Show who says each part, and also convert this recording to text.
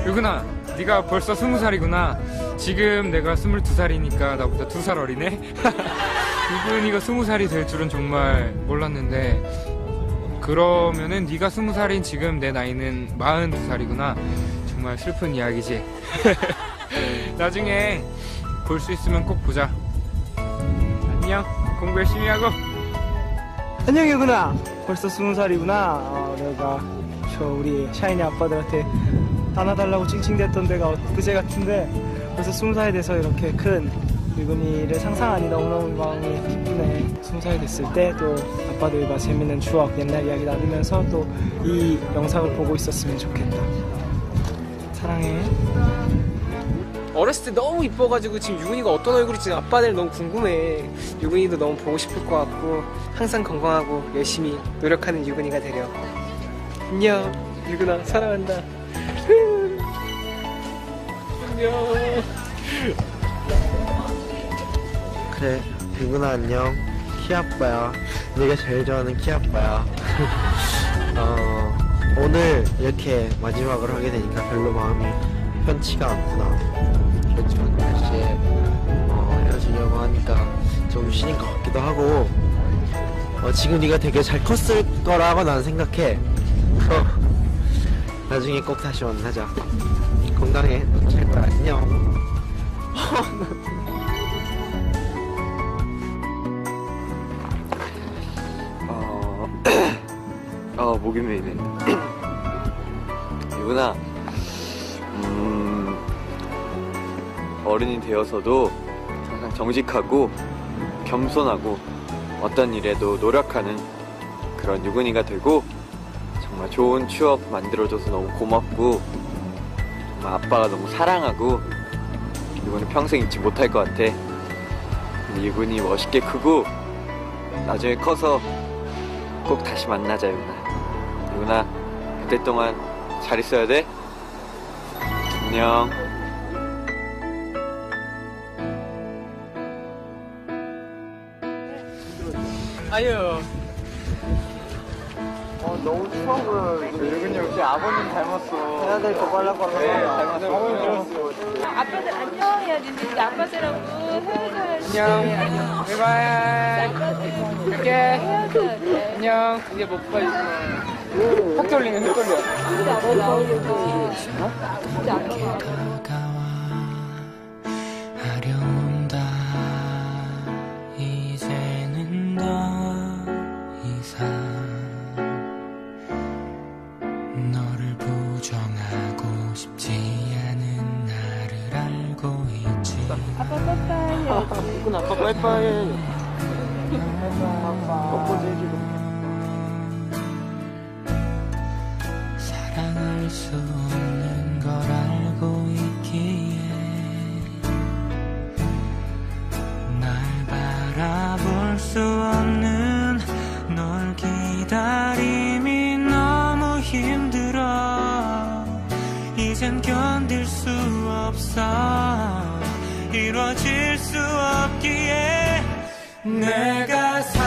Speaker 1: 유근아, 네가 벌써 20살이구나. 지금 내가 22살이니까 나보다 2살 어리네. 유근이가 20살이 될 줄은 정말 몰랐는데, 그러면은 네가 20살인 지금 내 나이는 42살이구나. 정말 슬픈 이야기지. 나중에 볼 수 있으면 꼭 보자. 안녕. 공부 열심히 하고.
Speaker 2: 안녕 유근아. 벌써 20살이구나. 내가 우리 샤이니 아빠들한테 안아달라고 찡찡댔던 데가 그제 같은데 벌써 20살이 돼서 이렇게 큰 유근이를 상상하니 너무너무 마음이 기쁘네. 20살이 됐을 때 또 아빠들과 재밌는 추억, 옛날 이야기 나누면서 또 이 영상을 보고 있었으면 좋겠다. 사랑해.
Speaker 3: 어렸을 때 너무 이뻐가지고 지금 유근이가 어떤 얼굴일지 아빠들 너무 궁금해. 유근이도 너무 보고 싶을 것 같고 항상 건강하고 열심히 노력하는 유근이가 되려. 안녕 유근아, 사랑한다. 안녕.
Speaker 4: 그래, 유근아 안녕. 키아빠야. 네가 제일 좋아하는 키아빠야. 오늘 이렇게 마지막으로 하게 되니까 별로 마음이 편치가 않구나. 그렇지만 날씨에 헤어지려고 하니까 좀 쉬는 것 같기도 하고, 지금 네가 되게 잘 컸을 거라고 난 생각해. 나중에 꼭 다시 만나자. 건강해. 잘 거야. 안녕.
Speaker 5: 목이 메이네. 유근아, 어른이 되어서도 항상 정직하고 겸손하고 어떤 일에도 노력하는 그런 유근이가 되고, 정말 좋은 추억 만들어줘서 너무 고맙고, 정말 아빠가 너무 사랑하고, 유근이 평생 잊지 못할 것 같아. 근데 유근이 멋있게 크고 나중에 커서 꼭 다시 만나자. 유근아, 그때 동안 잘 있어야 돼. 안녕.
Speaker 3: 아유.
Speaker 4: 너무 추워 보여.
Speaker 5: 유근이 역시 아버님 닮았어.
Speaker 4: 해야 될 거 빨라빨라.
Speaker 5: 네, 닮았어.
Speaker 6: 아빠들 안녕 해야지. 이제 아빠들하고 헤어져야지.
Speaker 3: 안녕. 바이바이. 이렇게.
Speaker 6: 헤어져야 돼.
Speaker 3: 안녕. 이제 못 봐. 턱 돌리네, 턱 돌려.
Speaker 6: 이제 아빠 나오고. 이제 아빠
Speaker 7: 하려온다. 이제는 더 이상 너를 부정하고 싶지 않은 나를 알고 있지.
Speaker 6: 아빠 빠빠이 해야지.
Speaker 4: 유근 아빠 빠이빠이. 뽀뽀 해주고.
Speaker 7: 사랑할 수 없는 걸 알고 있기에 날 바라볼 수 없는 널 기다림이 너무 힘들어. 이젠 견딜 수 없어. 이루어질 수 없기에 내가